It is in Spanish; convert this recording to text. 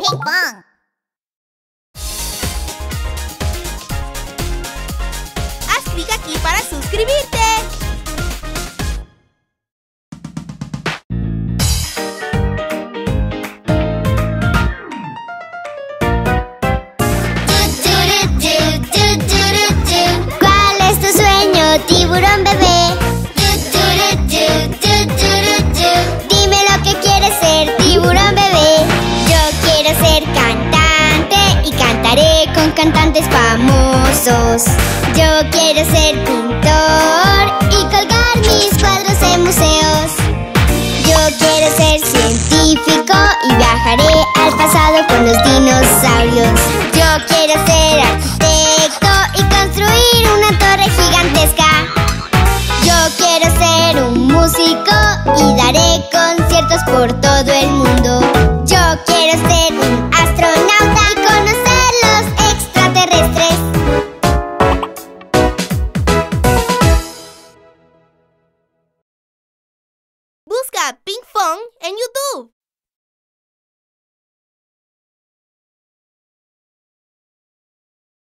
Ping Pong. Haz clic aquí para suscribirte. ¿Cuál es tu sueño, tiburón bebé? Dime lo que quieres ser, tiburón bebé. Yo quiero ser cantante y cantaré con cantantes famosos. Yo quiero ser pintor y colgar mis cuadros en museos. Yo quiero ser científico y viajaré al pasado con los dinosaurios. Yo quiero ser arquitecto y construir una torre gigantesca. Yo quiero ser un músico y daré conciertos por todo el mundo. Yo quiero ser un astronauta y conocer los extraterrestres. Busca Ping Pong en YouTube.